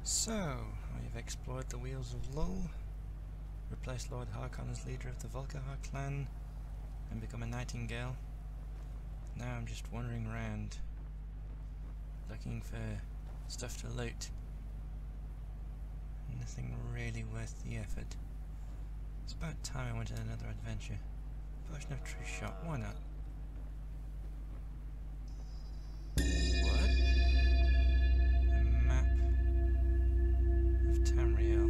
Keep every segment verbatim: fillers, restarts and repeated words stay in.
So, I've explored the Wheels of Lull, replaced Lord Harkon as leader of the Volkihar clan, and become a Nightingale. Now I'm just wandering around, looking for stuff to loot. Nothing really worth the effort. It's about time I went on another adventure. Version of True Shot, why not? What? A map of Tamriel.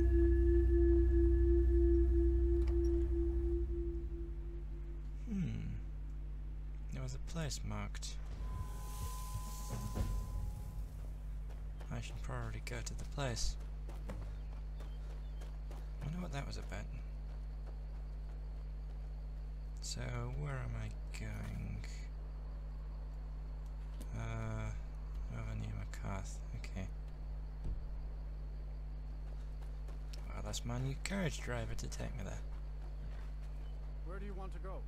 Hmm. There was a place marked. I should probably go to the place. I wonder what that was about. So, where am I going? Uh, over near Makarth. Okay. Well, that's my new carriage driver to take me there. Where do you want to go?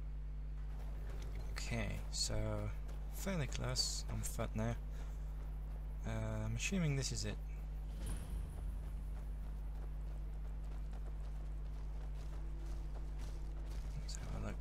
Okay, so fairly close on foot now. Uh, I'm assuming this is it. Let's have a look.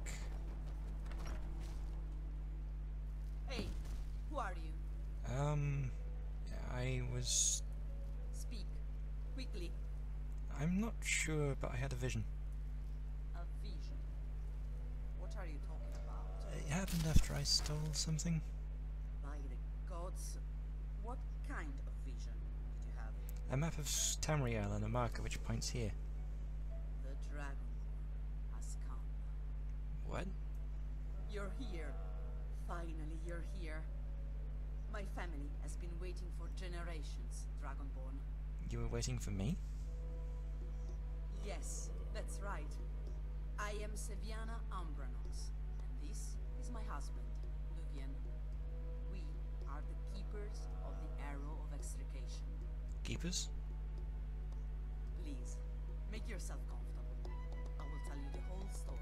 Hey, who are you? Um, I was... Speak, quickly. I'm not sure, but I had a vision. A vision. What are you talking about? It happened after I stole something. By the gods, what kind of vision did you have? A map of Tamriel and a marker which points here. The dragon has come. What? You're here. Finally, you're here. My family has been waiting for generations, Dragonborn. You were waiting for me? Yes, that's right. I am Seviana Umbranos, and this is my husband, Luvian. We are the keepers of the Arrow of Extrication. Keepers? Please, make yourself comfortable. I will tell you the whole story.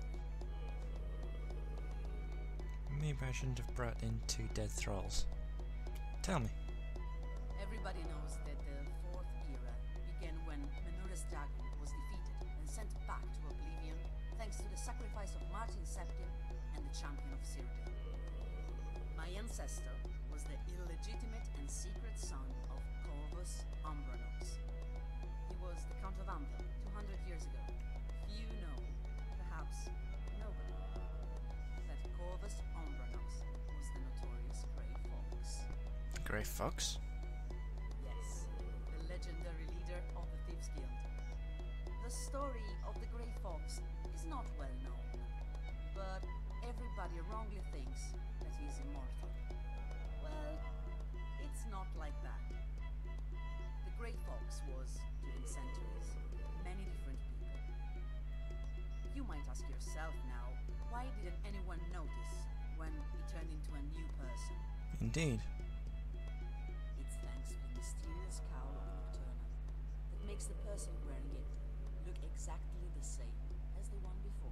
Maybe I shouldn't have brought in two dead thralls. Tell me. Everybody knows that the Fourth Era began when Menura's dragon was defeated and sent back to oblivion thanks to the sacrifice of Martin Septim and the Champion of Cyrodiil. My ancestor was the illegitimate and secret son of Corvus Umbranos. He was the Count of Anvil two hundred years ago. Few know, perhaps nobody, that Corvus Umbranos was the notorious Grey Fox. Grey Fox? Yes, the legendary leader of the Thieves Guild. The story of the Grey Fox is not well known, but everybody wrongly thinks that he is immortal. Well, it's not like that. The Grey Fox was, during centuries, many different people. You might ask yourself now, why didn't anyone notice when he turned into a new person? Indeed. It's thanks to the mysterious cowl of Nocturna that makes the person wearing it look exactly the same as the one before.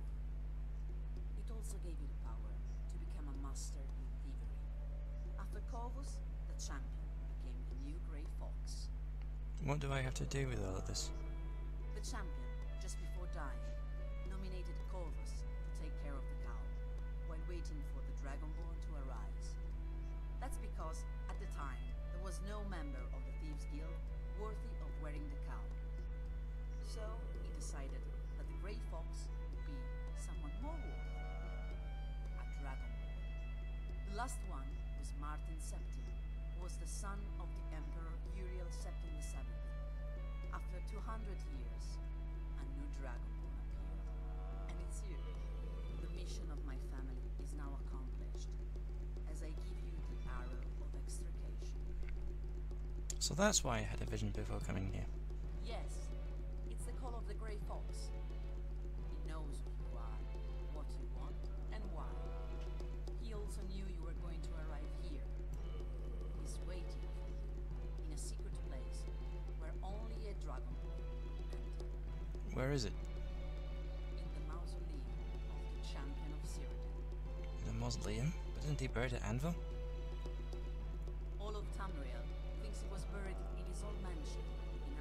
It also gave you the power to become a master in thievery. After Corvus, the champion became the new Grey Fox. What do I have to do with all of this? The champion, just before dying, nominated Corvus to take care of the cowl, while waiting for the Dragonborn to arise. That's because, at the time, there was no member of the Thieves Guild worthy of wearing the cowl. So, he decided that the Grey Fox would be someone more worthy. A Dragonborn. The last one was Martin Septim, who was the son of the Emperor Uriel Septim the Seventh. After two hundred years, a new Dragonborn appeared. And it's you. The mission of my family is now accomplished, as I give you the Arrow of Extrication. So that's why I had a vision before coming here. Yes, it's the call of the Grey Fox. He knows who you are, what you want, and why. He also knew you were going to arrive here. He's waiting for you in a secret place where only a dragon can enter. Where is it? In the mausoleum of the Champion of Cyrodiil. In a mausoleum? But isn't he buried at Anvil? All of Tamriel thinks he was buried in his old mansion in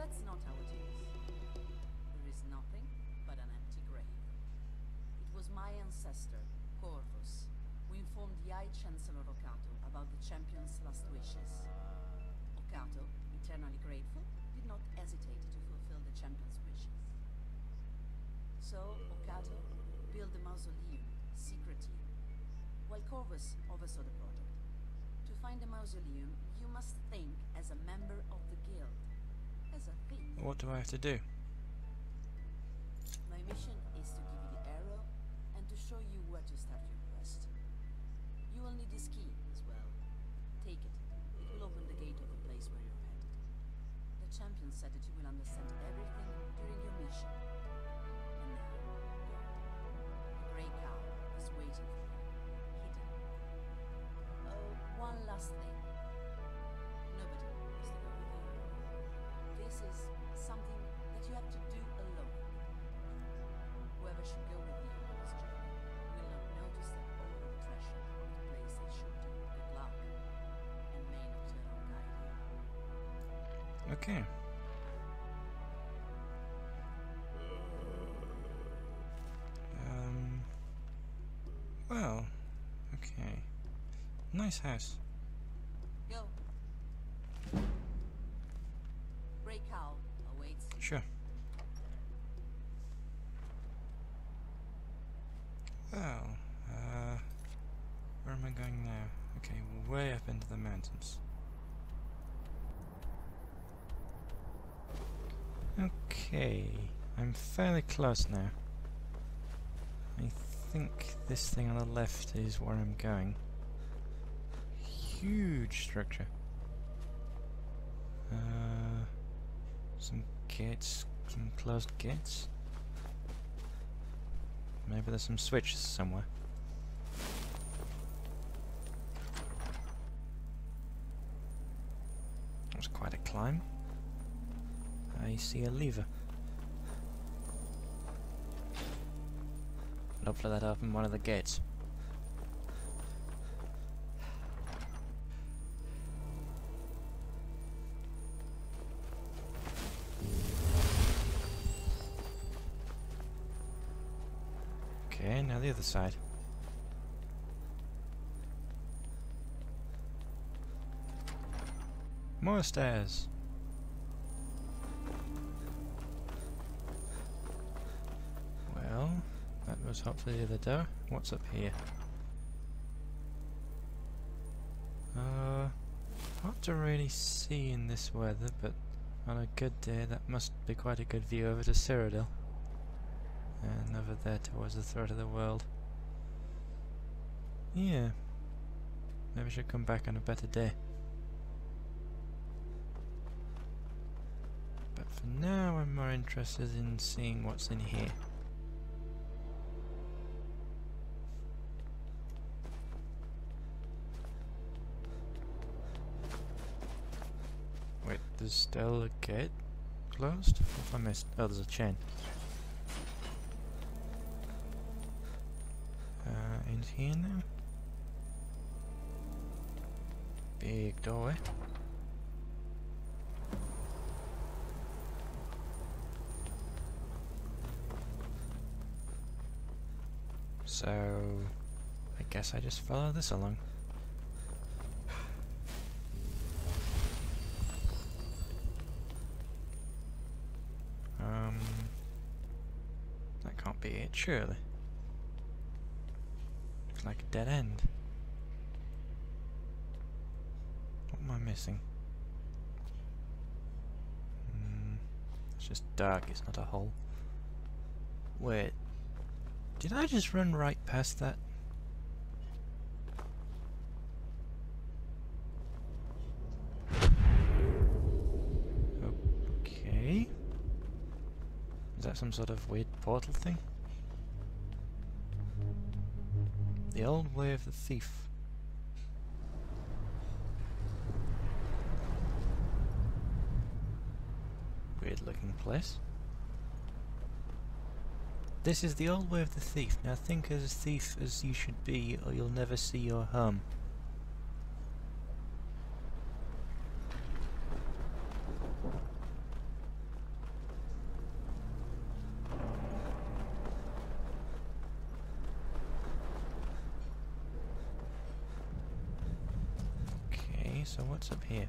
That's not how it is. There is nothing but an empty grave. It was my ancestor, Corvus, who informed the High Chancellor Okato about the champion's last wishes. Okato, eternally grateful, did not hesitate to fulfill the champion's wishes. So, Okato built the mausoleum, secretly, while Corvus oversaw the project. To find the mausoleum, you must think as a member of the guild, as a thief. What do I have to do? My mission is to give you the arrow and to show you where to start your quest. You will need this key as well. Take it. It will open the gate of the place where you're headed. The champion said that you will understand everything during your mission. And now, go. The grey cow is waiting for you, hidden. Oh, one last thing. Nobody is to go with you. This is something that you have to do alone. Whoever should go with you on this journey will not know to step over the threshold of the place they should. Good luck, and may Nocturnal guide you. Okay. Um. Well. Okay. Nice house. Go. Grey cow awaits you. Sure. Well, uh, where am I going now? Okay, way up into the mountains. Okay, I'm fairly close now. I think this thing on the left is where I'm going. Huge structure. Uh, some gates, some closed gates. Maybe there's some switches somewhere. That's quite a climb. I see a lever. And hopefully that opened one of the gates. Okay, now the other side. More stairs. Well, that was hopefully the other door. What's up here? Uh, hard to really see in this weather, but on a good day that must be quite a good view over to Cyrodiil. And over there towards the throat of the world. Yeah. Maybe I should come back on a better day. But for now I'm more interested in seeing what's in here. Wait, there's still a gate closed? What have I missed? Oh, there's a chain. Uh, in here now? Big doorway. So, I guess I just follow this along. Um, that can't be it, surely. Looks like a dead end. What am I missing? Mm, it's just dark, it's not a hole. Wait. Did I just run right past that? Okay. Is that some sort of weird portal thing? The old way of the thief. Weird looking place. This is the old way of the thief. Now think as a thief as you should be, or you'll never see your home. Okay, so what's up here?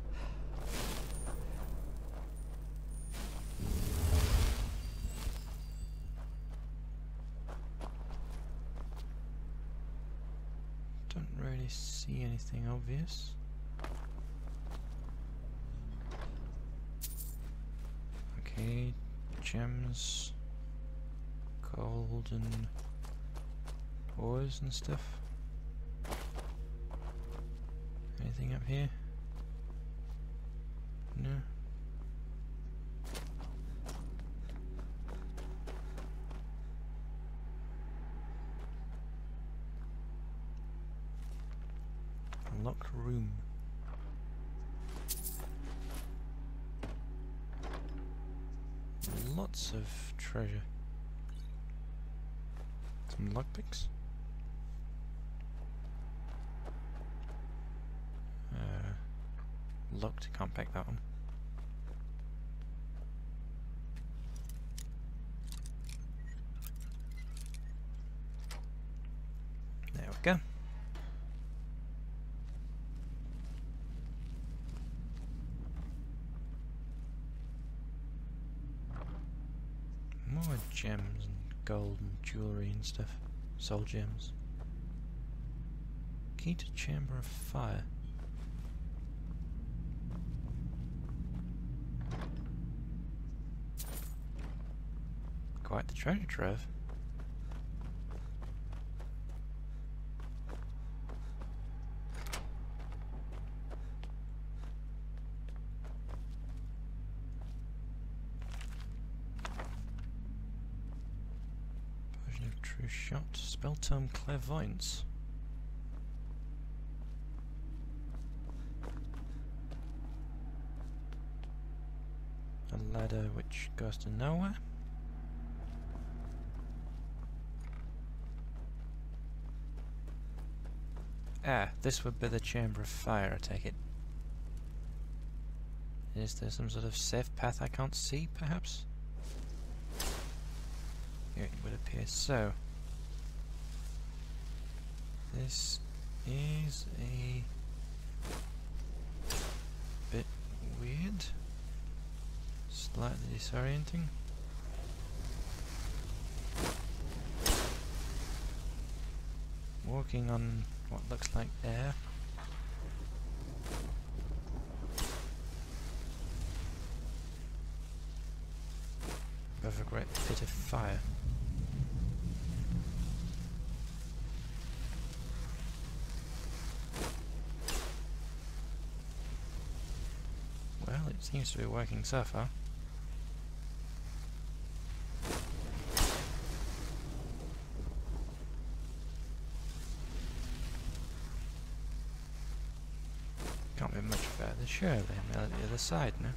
Don't really see anything obvious. Okay, gems, golden ores and stuff. Anything up here? No. Locked room. Lots of treasure. Some lockpicks. Uh, locked, can't pick that one. There we go. More gems and gold and jewellery and stuff. Soul gems. Key to chamber of fire. Quite the treasure trove. Potion of true shot. Spell tome clairvoyance. A ladder which goes to nowhere. Ah, this would be the chamber of fire, I take it. Is there some sort of safe path I can't see, perhaps? Here it would appear so. This is a bit weird. Slightly disorienting. Walking on what looks like air. Above a great pit of fire. Well, it seems to be working so far. Can't be much further, surely. I'm at the other side now.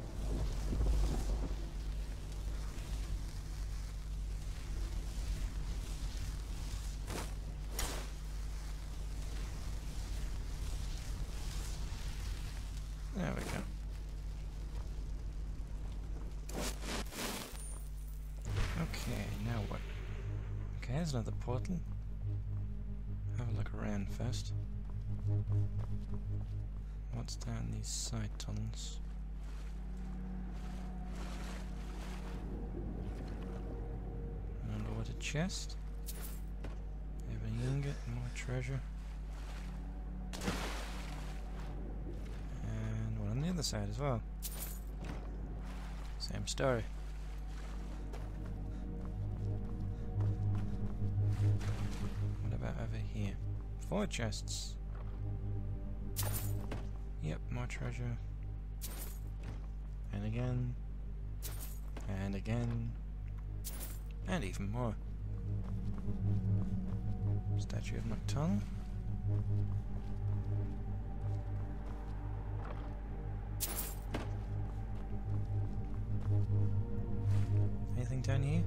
There we go. Okay, now what? Okay, there's another portal. Have a look around first. What's down these side tunnels? An underwater chest. Ebony ingot, more treasure. And one on the other side as well. Same story. What about over here? Four chests. Yep, more treasure. And again. And again. And even more. Statue of Nocturnal. Anything down here?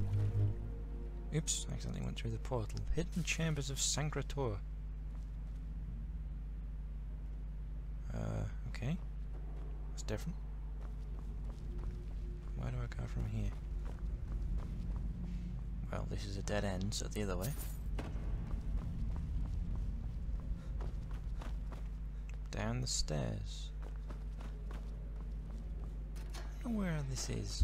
Oops, accidentally went through the portal. Hidden Chambers of Sankrator. Uh, okay. That's different. Where do I go from here? Well, this is a dead end, so the other way. Down. down the stairs. I don't know where this is.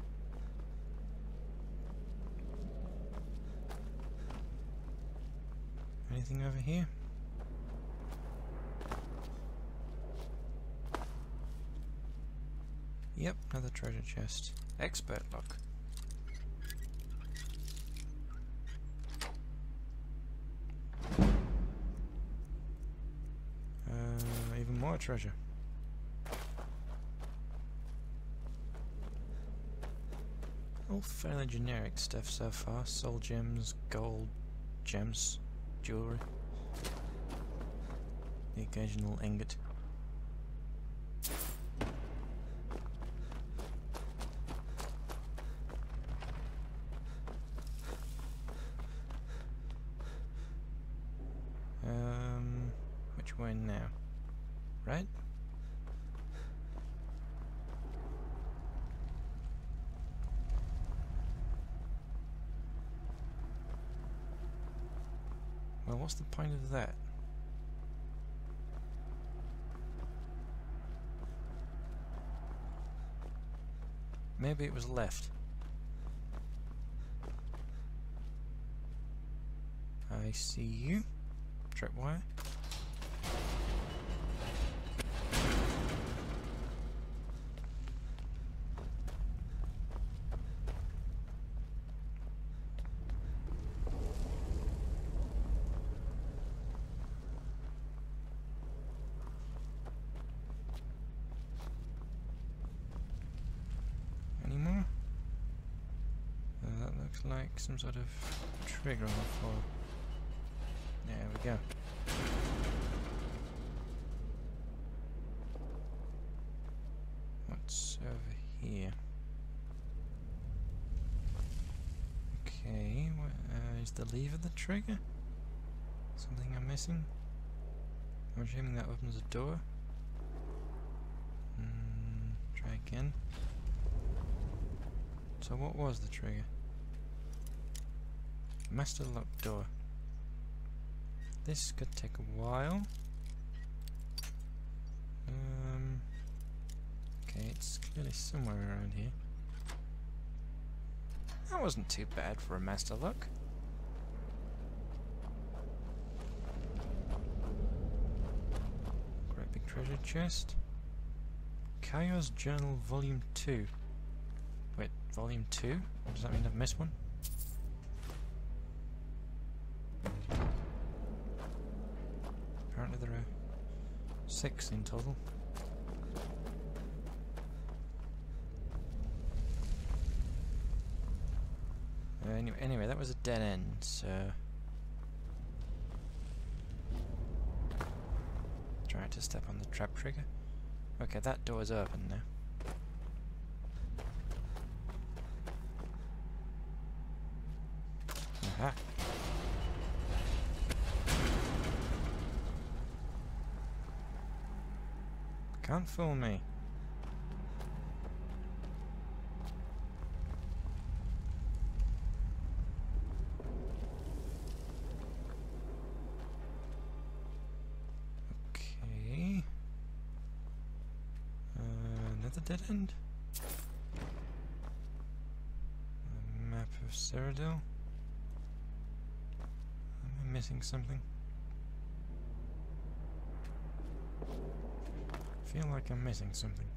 Anything over here? Yep, another treasure chest. Expert lock. Uh, even more treasure. All fairly generic stuff so far. Soul gems, gold, gems, jewellery. The occasional ingot. Um, which way now? Right? Well, what's the point of that? Maybe it was left. I see you. Tripwire. Any more? Uh, that looks like some sort of trigger on the floor. There we go. What's over here? Okay, what, uh, is the lever the trigger? Something I'm missing? I'm assuming that opens a door. Mm, try again. So what was the trigger? Master lock door. This could take a while. Um, okay, it's clearly somewhere around here. That wasn't too bad for a master lock. Great big treasure chest. Chaos Journal Volume two. Wait, Volume two? Does that mean I've missed one? Apparently there are six in total. Uh, anyway, anyway, that was a dead end, so... Trying to step on the trap trigger. Okay, that door's open now. Aha! Can't fool me. Okay. Uh, another dead end. A map of Cyrodiil. Am I missing something? I feel like I'm missing something.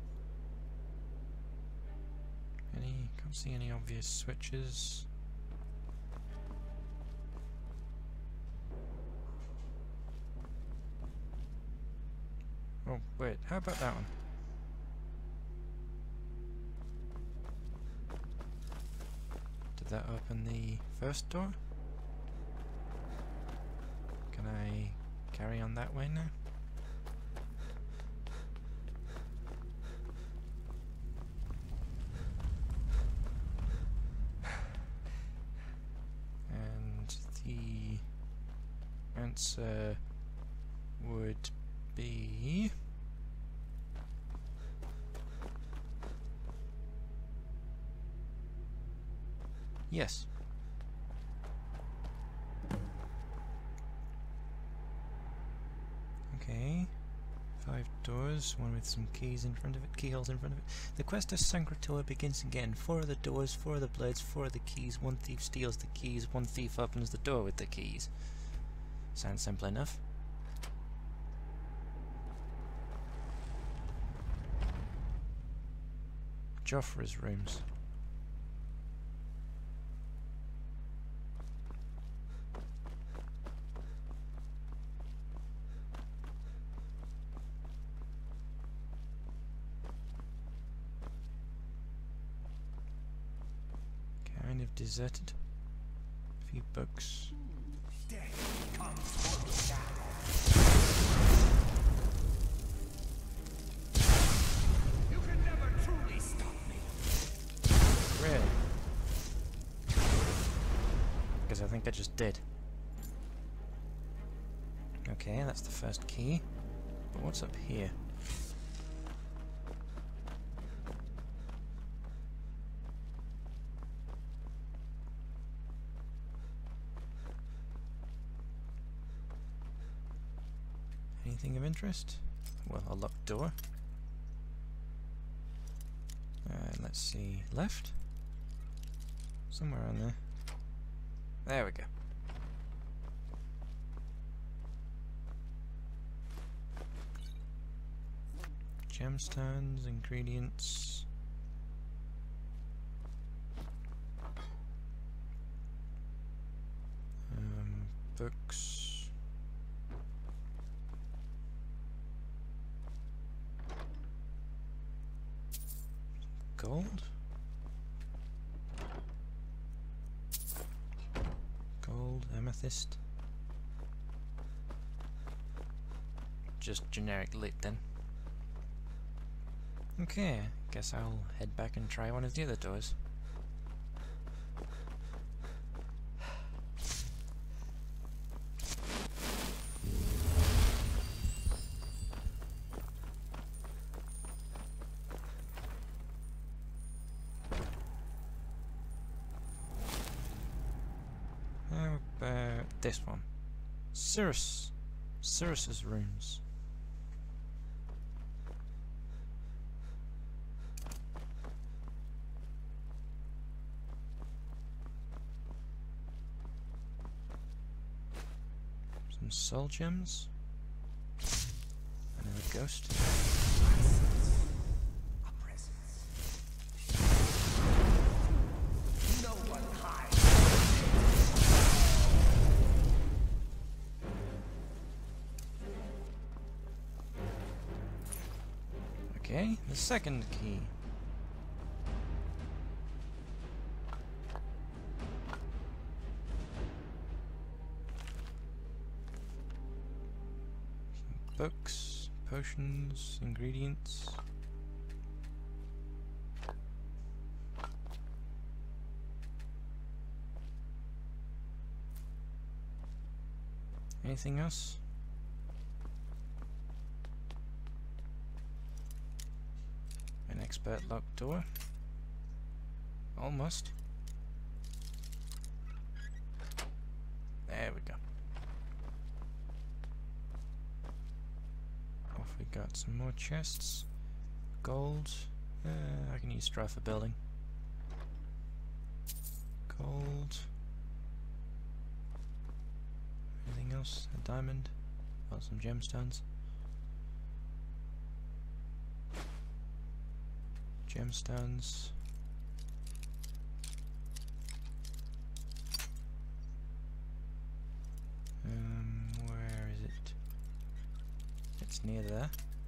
Any, can't see any obvious switches. Oh, wait, how about that one? Did that open the first door? Can I carry on that way now? Answer would be yes. Okay. Five doors, one with some keys in front of it, keyholes in front of it. The quest of Sancratoa begins again. Four of the doors, four of the blades, four of the keys. One thief steals the keys, one thief opens the door with the keys. Sounds simple enough. Joffre's rooms. Kind of deserted. A few books. Death comes for the shadow. You can never truly stop me. Really? Because I think I just did. Okay, that's the first key. But what's up here? Anything of interest? Well, a locked door. Uh, let's see. Left? Somewhere on there. There we go. Gemstones, ingredients. Um, books. Gold? Gold, amethyst. Just generic loot then. Okay, guess I'll head back and try one of the other doors. How about this one? Cirrus. Cirrus's rooms. Some soul gems. Another ghost. A presence. No one hides. Okay, the second key. Some books, potions, ingredients. Anything else? An expert locked door. Almost. There we go. Off we got some more chests. Gold. Uh, I can use straw for building. Gold. Anything else? A diamond. Well, some gemstones. Gemstones. Um, where is it? It's near there.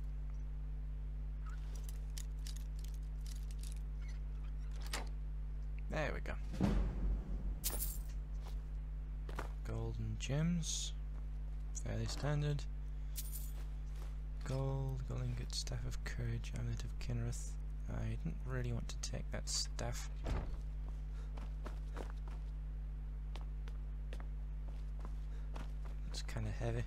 There we go. Golden gems. Fairly standard. Gold, gold ingot, staff of courage, amulet of Kinnereth. I didn't really want to take that staff. It's kind of heavy.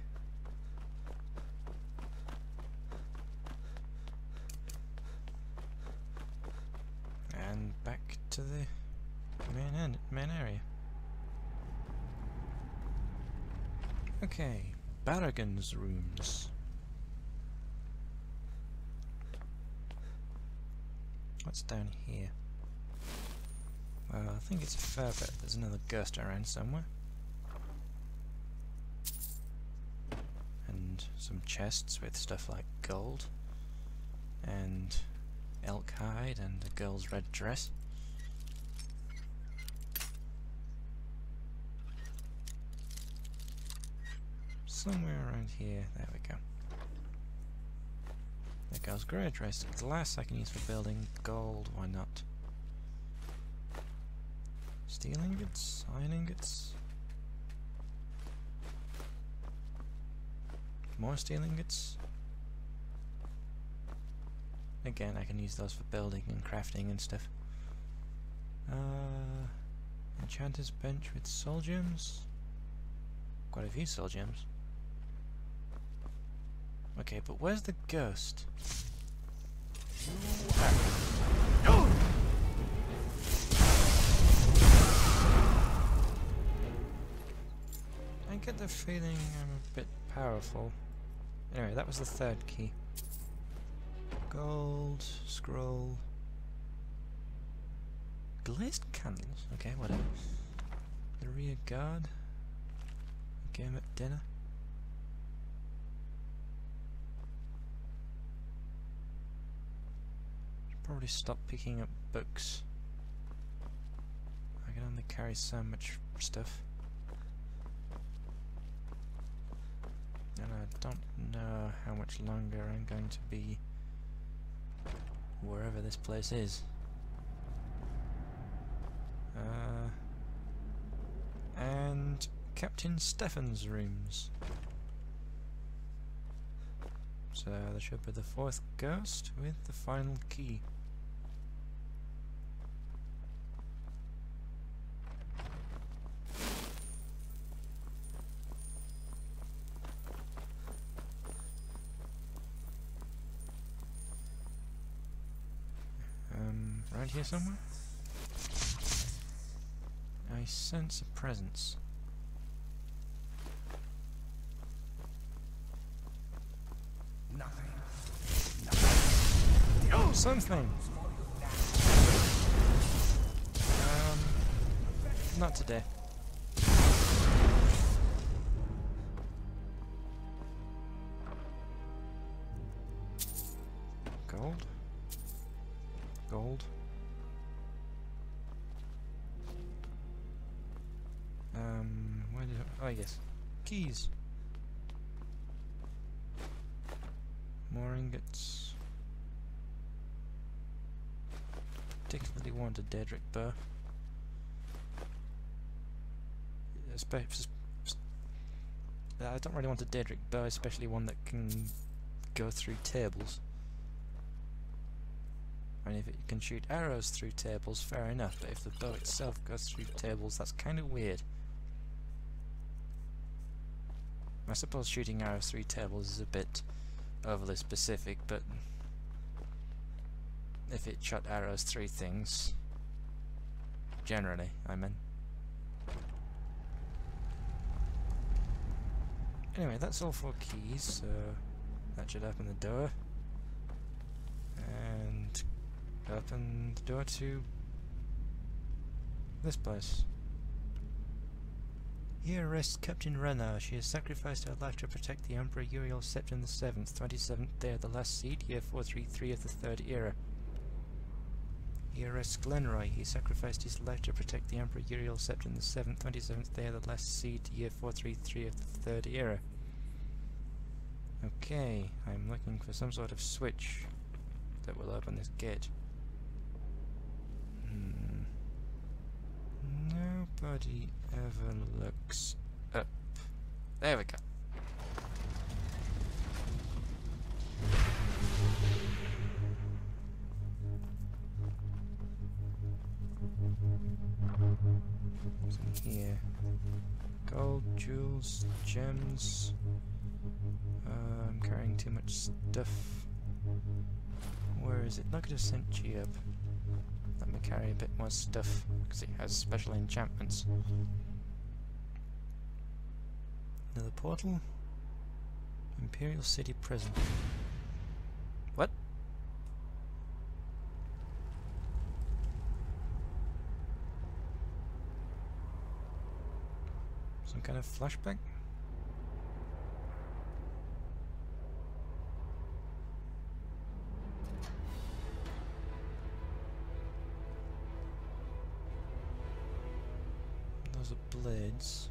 And back to the main end, main area. Okay, Barragan's rooms. What's down here? Well, I think it's a fair bet there's another ghost around somewhere. And some chests with stuff like gold and elk hide and a girl's red dress. Somewhere around here, there we go. There goes grey dress. Glass I can use for building. Gold, why not? Steel ingots, iron ingots. More steel ingots. Again, I can use those for building and crafting and stuff. Uh, enchanter's bench with soul gems. Quite a few soul gems. Okay, but where's the ghost? Ah. I get the feeling I'm a bit powerful. Anyway, that was the third key. Gold, scroll, glazed candles. Okay, whatever. The rear guard. Game at dinner. Should probably stop picking up books. I can only carry so much stuff. And I don't know how much longer I'm going to be wherever this place is. Uh, and Captain Stefan's rooms. So there should be the fourth ghost with the final key. Um, around here somewhere? I sense a presence. Nothing. Nothing. Oh, something! Um, not today. Gold? Gold? Um, where did I... oh yes. Keys! More ingots. Particularly want a Daedric bow. Espe- I don't really want a Daedric bow, especially one that can go through tables. I mean, if it can shoot arrows through tables, fair enough, but if the bow itself goes through tables, that's kind of weird. I suppose shooting arrows through tables is a bit overly specific, but if it shot arrows through things, generally, I mean. Anyway, that's all four keys, so that should open the door. And open the door to this place. Here rests Captain Renna. She has sacrificed her life to protect the Emperor Uriel Septim the seventh, twenty-seventh day of the last seed, year four thirty-three of the Third Era. Here rests Glenroy. He sacrificed his life to protect the Emperor Uriel Septim the seventh, twenty-seventh day of the last seed, year four thirty-three of the Third Era. Okay, I'm looking for some sort of switch that will open this gate. Hmm. Nobody ever looks up. There we go. What's in here? Gold, jewels, gems. Uh, I'm carrying too much stuff. Where is it? Look, I just sent Geob. Let me carry a bit more stuff, because it has special enchantments. Another portal? Imperial City Prison. What? kind of flashback? Those are blades.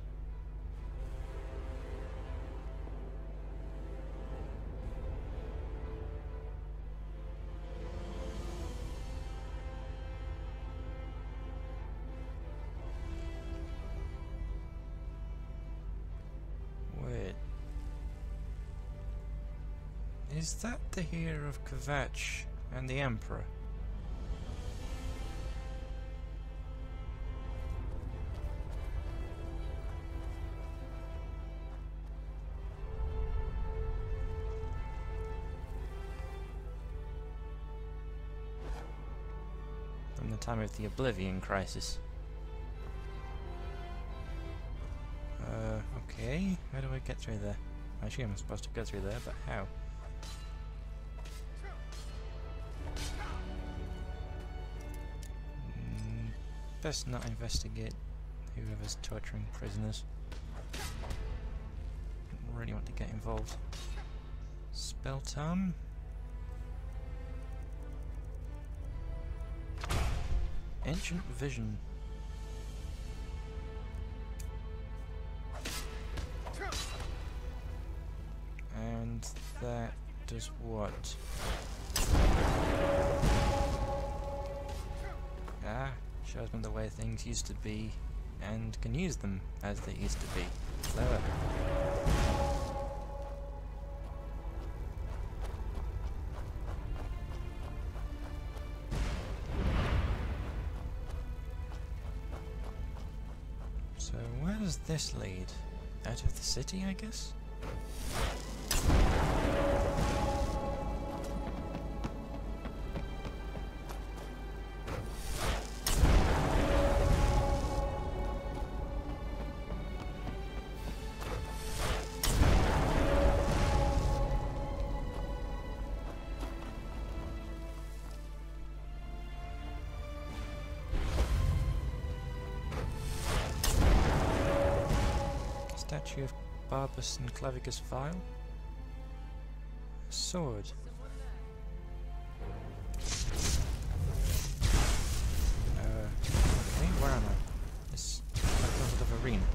Wait. Is that the hero of Kvatch and the Emperor? From the time of the Oblivion Crisis. Uh, okay. How do I get through there? Actually, I'm supposed to go through there, but how? Mm, best not investigate whoever's torturing prisoners. Don't really want to get involved. Spelltome? Ancient Vision. And that does what? Ah, shows me the way things used to be and can use them as they used to be. Clever. So where does this lead? Out of the city, I guess? Statue of Barbus and Clavicus Vile. A sword. Uh, okay, where am I? This sort of arena.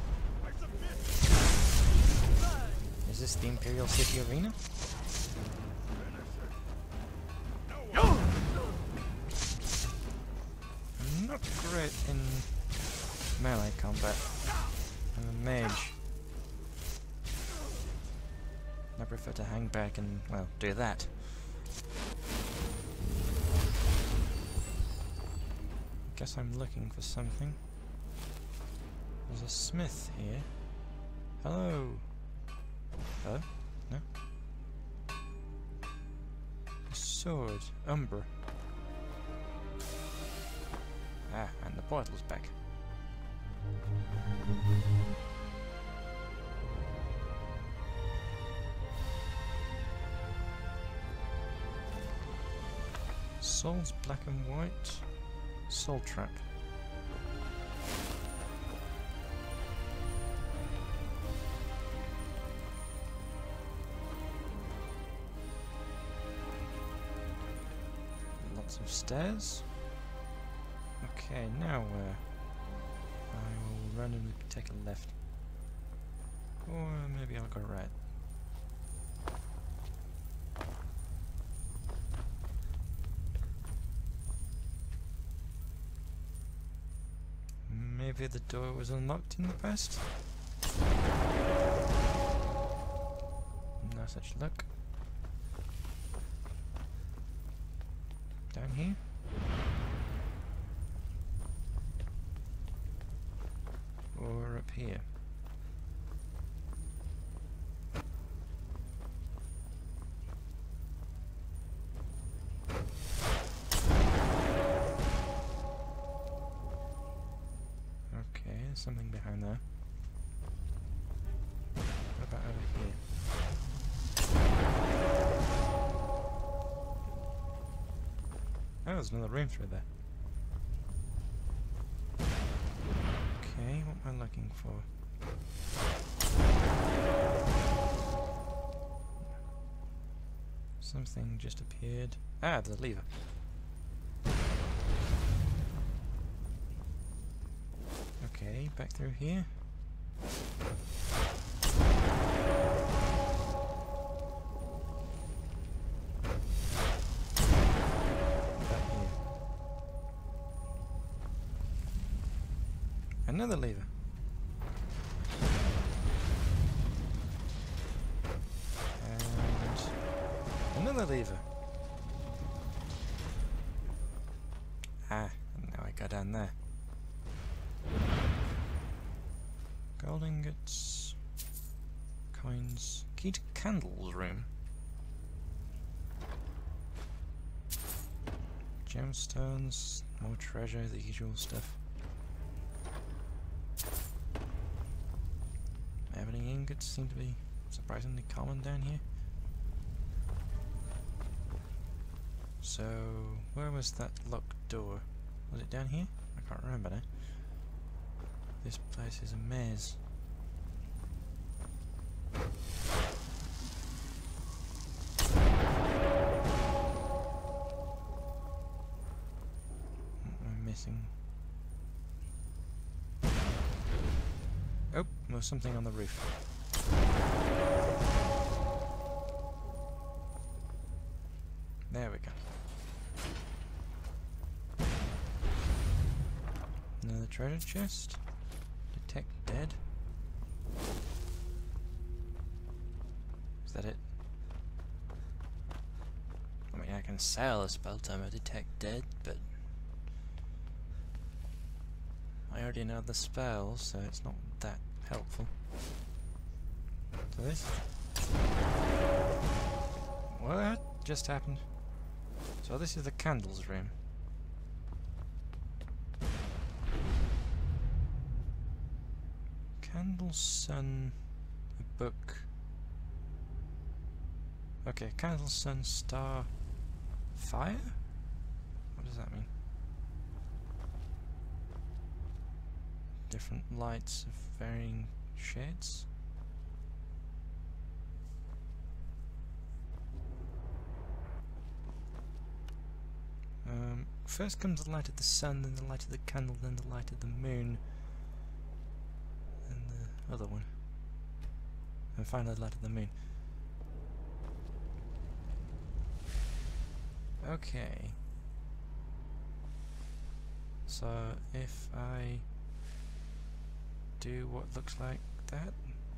Is this the Imperial City Arena? I'm not great in melee combat. I'm a mage. I prefer to hang back and, well, do that. Guess I'm looking for something. There's a smith here. Hello? Hello? No? A sword. Umbra. Ah, and the portal's back. Soul's black and white. Soul trap. Lots of stairs. Okay, now where? I will run and take a left. Or maybe I'll go right. Maybe the door was unlocked in the past? No such luck. Down here? Or up here? Something behind there. What about over here? Oh, there's another room through there. Okay, what am I looking for? Something just appeared. Ah, the lever. Okay, back through here. Back here. Another lever. Another lever. Ah, and now I go down there. Gold ingots, coins, key to candles room. Gemstones, more treasure, the usual stuff. Ebony ingots seem to be surprisingly common down here. So, where was that locked door? Was it down here? I can't remember now. This place is a maze. What am I missing? Oh, there's something on the roof. There we go. Another treasure chest. Detect dead. Is that it? I mean, I can sell a spell timer detect dead, but I already know the spell, so it's not that helpful. So this. What just happened? So this is the candles room. Candle, sun, a book. Okay, candle, sun, star, fire? What does that mean? Different lights of varying shades. Um, first comes the light of the sun, then the light of the candle, then the light of the moon, and the other one, and finally the light of the moon. Okay. So if I do what looks like that,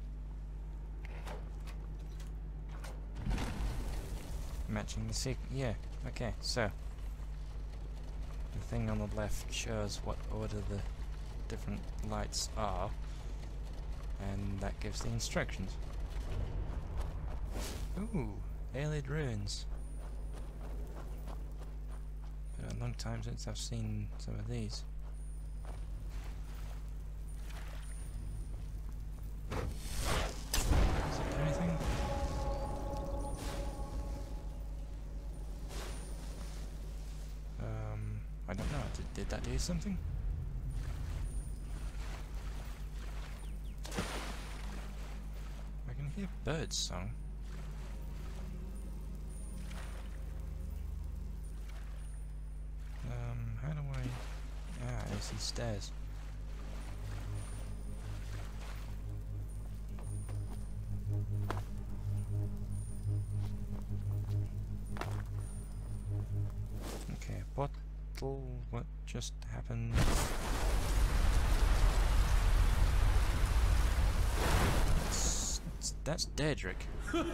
matching the sequence. Yeah. Okay. So. The thing on the left shows what order the different lights are, and that gives the instructions. Ooh, Aelid ruins. Been a long time since I've seen some of these. Does it do anything? I don't know, did, did that do something? I can hear birds song. Um, how do I... Ah, I see stairs. Okay, what? What just happened? That's, that's Daedric.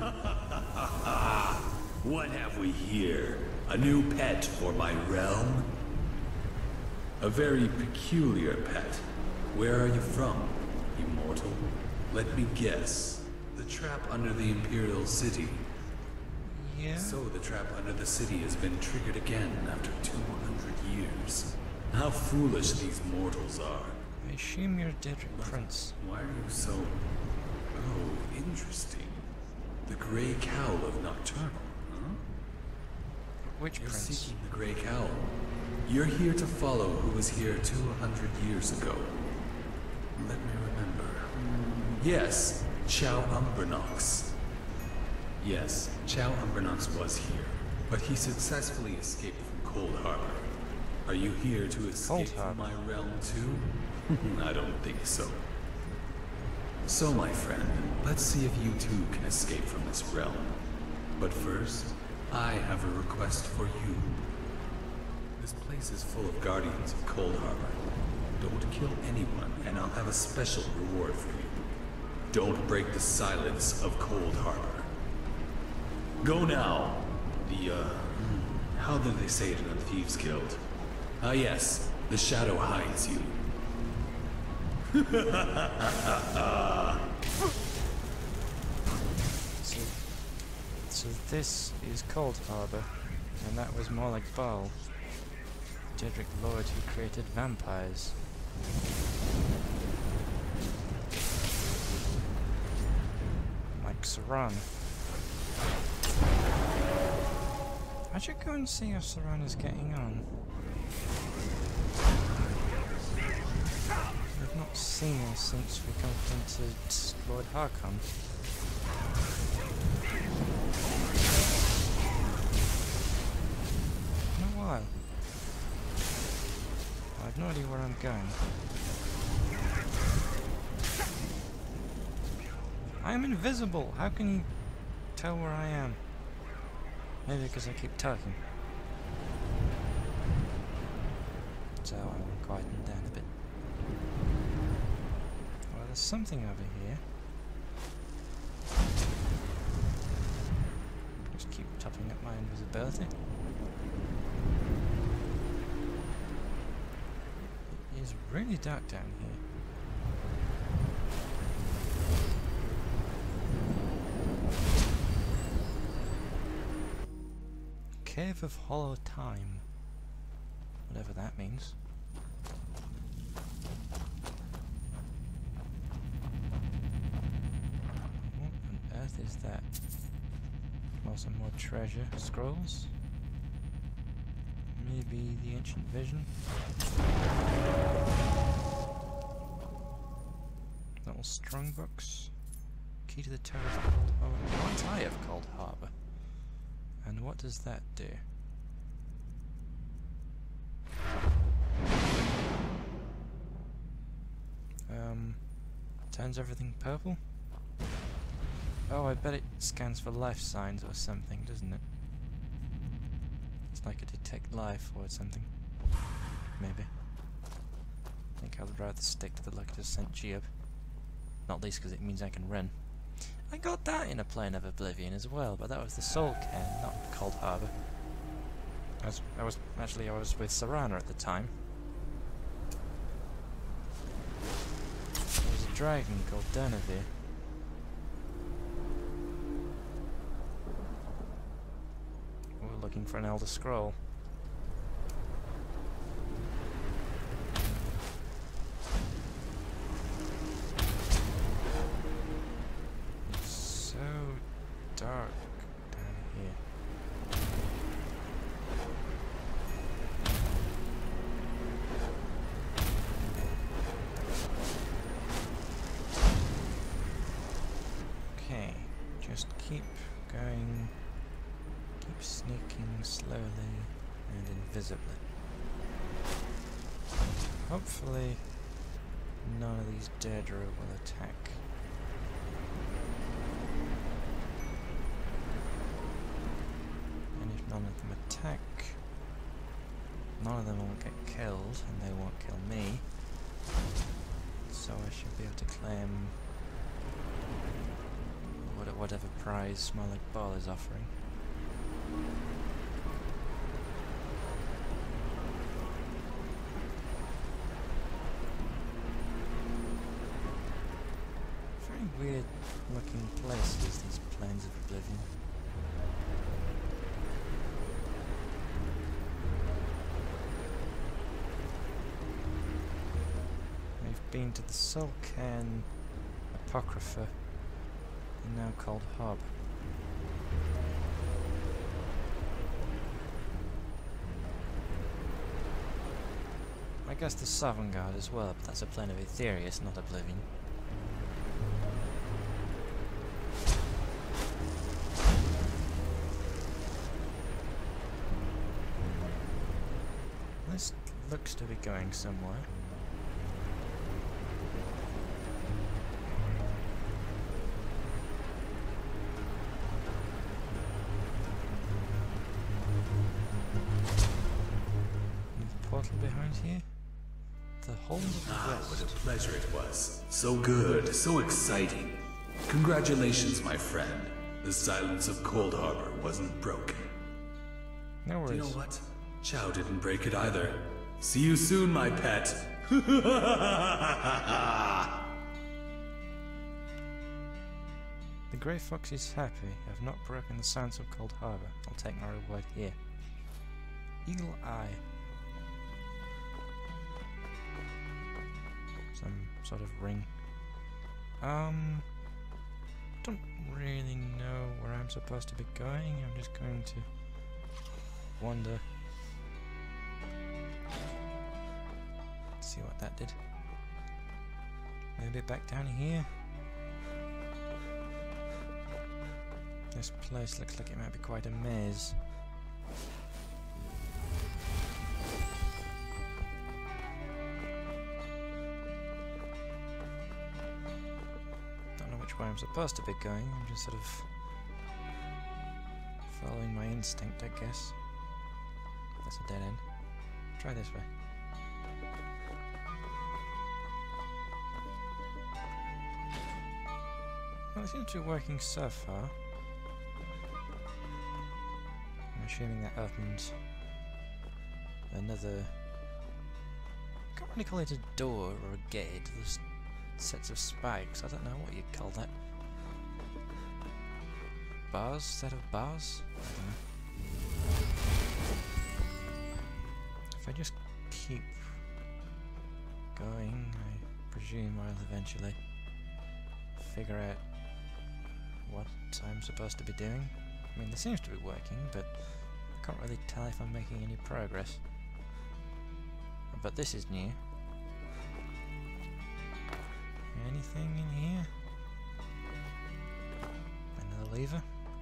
What have we here? A new pet for my realm? A very peculiar pet. Where are you from, immortal? Let me guess. The trap under the Imperial City. Yeah. So the trap under the city has been triggered again after two hundred years. How foolish these mortals are. I assume you're Daedric Prince. Why are you so... Oh, interesting. The Grey Cowl of Nocturnal, huh? Which You're prince? seeking the Grey Cowl. You're here to follow who was here two hundred years ago. Let me remember. Yes, Chao Umbernox. Yes, Chow Umbernox was here, but he successfully escaped from Cold Harbor. Are you here to escape from my realm too? I don't think so. So, my friend, let's see if you too can escape from this realm. But first, I have a request for you. This place is full of guardians of Cold Harbor. Don't kill anyone, and I'll have a special reward for you. Don't break the silence of Cold Harbor. Go now! The, uh... how did they say it in the Thieves Guild? Ah yes, the shadow hides you. so, so this is Cold Harbor, and that was more like Baal. Jedrick Lord who created vampires. Like Saran. I should go and see how Saran is getting on. I've not seen her since we confronted Lord Harkon. In a while. I have no idea where I'm going. I am invisible! How can you tell where I am? Maybe because I keep talking. So I will quieten down a bit. Well, there's something over here. Just keep topping up my invisibility. It is really dark down here. Cave of Hollow Time. Whatever that means. What on earth is that? Well, some more treasure. Scrolls? Maybe the Ancient Vision? Little strong books. Key to the Tower of Cold Harbor. What's I of Cold Harbor? And what does that do? Um, turns everything purple? Oh, I bet it scans for life signs or something, doesn't it? It's like a detect life or something. Maybe. I think I'd rather stick to the luck to sent Geob. Not least because it means I can run. I got that in a Plane of Oblivion as well, but that was the Soul Cairn, not Cold Harbor. I was, I was actually I was with Serana at the time. There was a dragon called Durnavir. We were looking for an Elder Scroll. Dark down here. Okay, just keep going, keep sneaking slowly and invisibly. Hopefully none of these Daedra will attack. None of them attack. None of them won't get killed, and they won't kill me. So I should be able to claim whatever prize Smolik Ball is offering. Very weird looking places, these Plains of Oblivion. Been to the Soul Cairn Apocrypha, and now called Hob. I guess the Sovngarde as well, but that's a Plane of Aetherius, not Oblivion. this looks to be going somewhere. Portal behind here? The Hold of the Ah, West. what a pleasure it was. So good, so exciting. Congratulations, my friend. The silence of Cold Harbor wasn't broken. No Do you worries. know what? Chow didn't break it either. See you soon, my pet. The Grey Fox is happy. I've not broken the silence of Cold Harbor. I'll take my reward here. Eagle Eye. Some sort of ring. Um, don't really know where I'm supposed to be going. I'm just going to wander. Let's see what that did. Maybe back down here. This place looks like it might be quite a maze. Don't know which way I'm supposed to be going. I'm just sort of following my instinct, I guess. That's a dead end. Try this way. Well, it seems to be working so far. I'm assuming that opens another... I can't really call it a door or a gate. There's sets of spikes. I don't know what you'd call that. Bars? Set of bars? I don't know. If I just keep going, I presume I'll eventually figure out what I'm supposed to be doing. I mean, this seems to be working, but I can't really tell if I'm making any progress. But this is new. Anything in here? Another lever?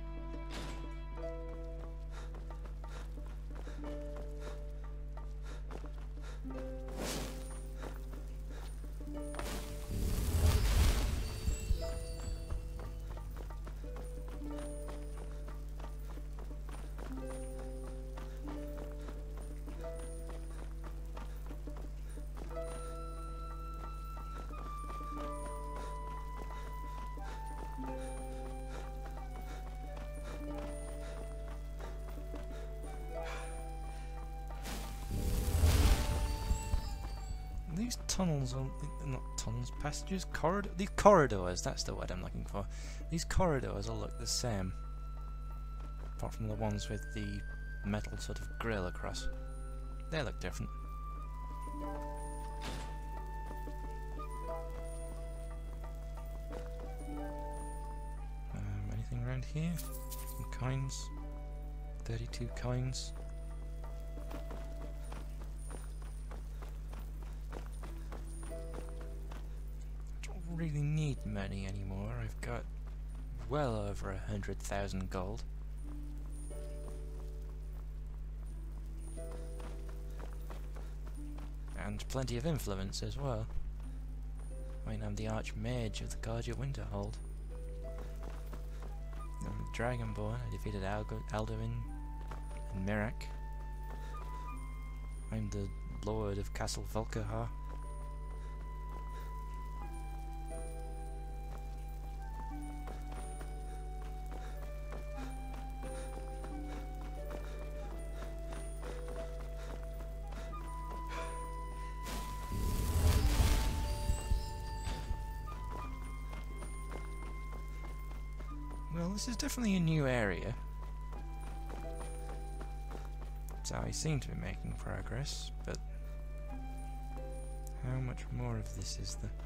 These tunnels are not tunnels, passages, corridor. These corridors. That's the word I'm looking for. These corridors all look the same, apart from the ones with the metal sort of grill across. They look different. Um, anything around here? Some coins. Thirty-two coins. Really need money anymore. I've got well over a hundred thousand gold. And plenty of influence as well. I mean, I'm the Archmage of the Guardian Winterhold. I'm Dragonborn. I defeated Algo Alduin and Mirak. I'm the Lord of Castle Volkihar. Well, this is definitely a new area. So I seem to be making progress, but how much more of this is there?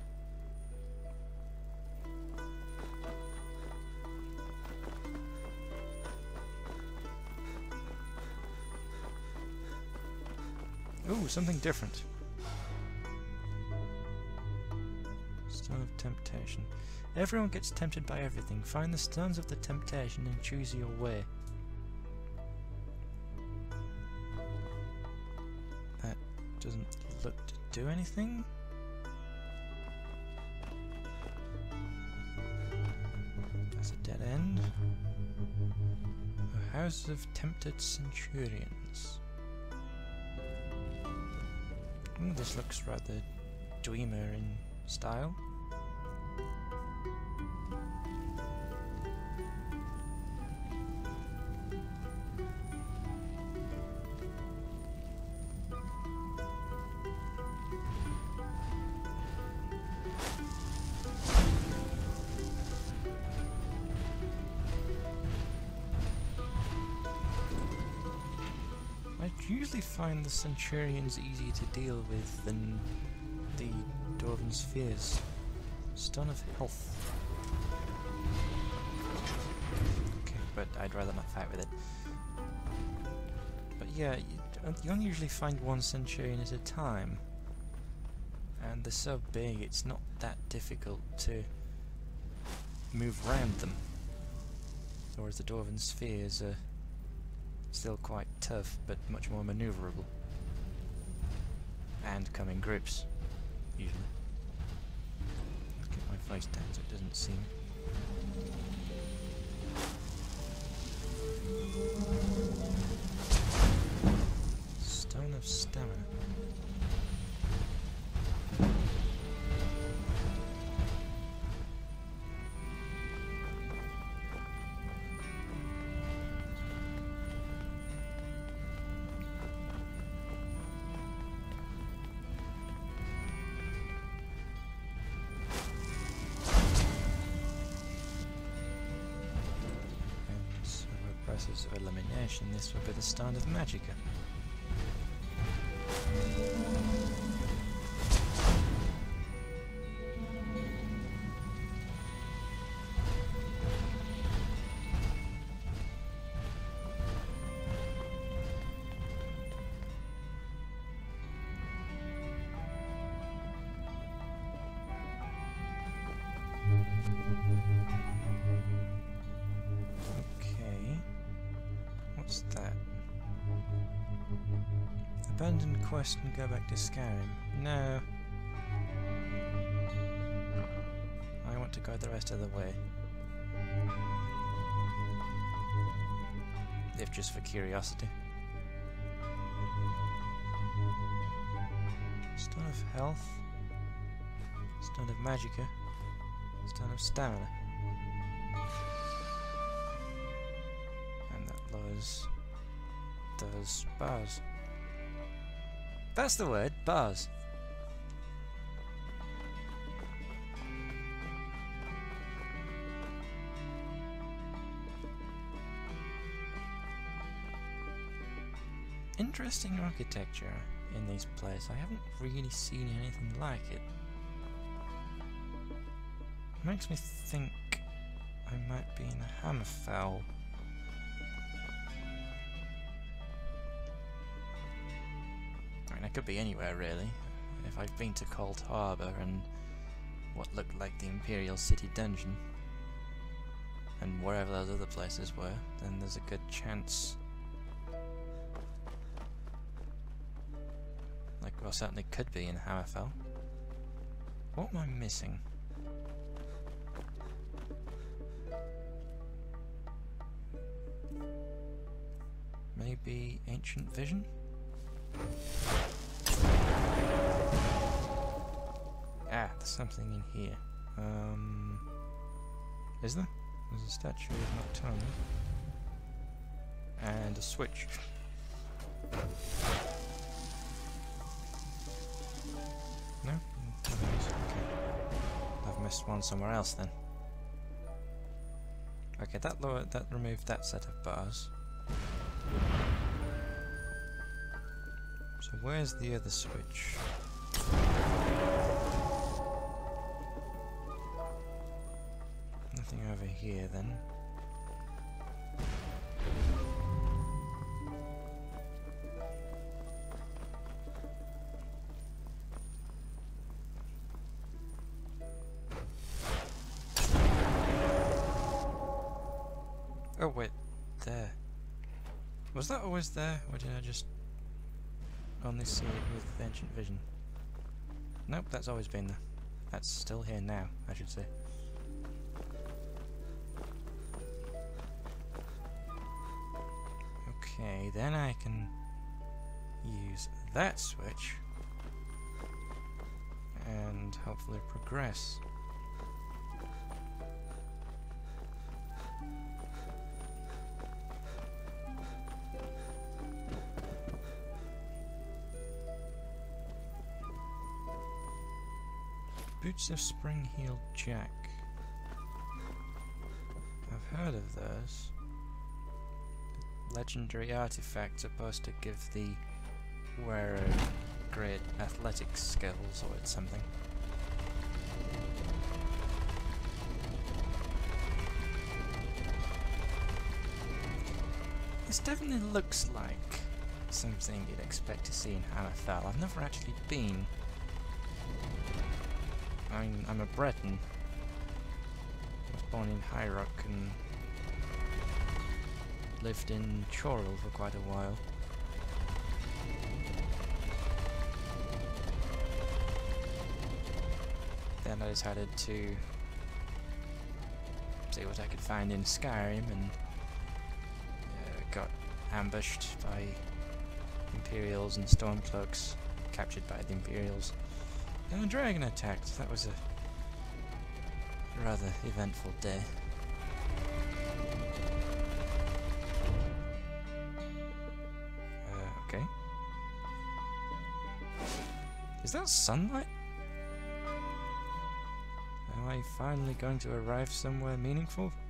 Ooh, something different. Stone of Temptation. Everyone gets tempted by everything. Find the stones of the temptation and choose your way. That Doesn't look to do anything. That's a dead end. A house of tempted centurions. Mm, this looks rather Dwemer in style. I usually find the Centurions easier to deal with than the Dwarven Spheres. Stone of Health. Okay, but I'd rather not fight with it. But yeah, you, you only usually find one Centurion at a time. And they're so big, it's not that difficult to move around them. Whereas the Dwarven Spheres are still quite tough, but much more maneuverable. And come in groups, usually. Let's get my face down so it doesn't see me. Stone of Stamina. Process of elimination, this would be the start of Magicka. What's that? Abandon quest and go back to Skyrim. No. I want to go the rest of the way. If just for curiosity. Stone of Health. Stone of Magicka. Stone of Stamina. Those, those bars. That's the word, bars. Interesting architecture in these places. I haven't really seen anything like it. Makes me think I might be in a Hammerfell. It could be anywhere really. If I've been to Cold Harbor and what looked like the Imperial City dungeon and wherever those other places were, then there's a good chance. Like, well, certainly could be in Hammerfell. What am I missing? Maybe Ancient Vision? Ah, there's something in here. Um, is there? There's a statue of Nocturnal. And a switch. No? Okay. I've missed one somewhere else then. Okay, that lowered, that removed that set of bars. So where's the other switch? Nothing over here then. Oh wait, there. Was that always there, or did I just... only see it with ancient vision. Nope, that's always been there. That's still here now, I should say. Okay, then I can use that switch and hopefully progress. Boots of Spring-Heeled Jack. I've heard of those. Legendary artifact supposed to give the wearer great athletic skills or something. This definitely looks like something you'd expect to see in Hammerfell. I've never actually been. I mean, I'm a Breton. I was born in High Rock and lived in Chorrol for quite a while. Then I decided to see what I could find in Skyrim and uh, got ambushed by Imperials and Stormcloaks, captured by the Imperials. And a dragon attacked. That was a rather eventful day. Uh, okay. Is that sunlight? Am I finally going to arrive somewhere meaningful?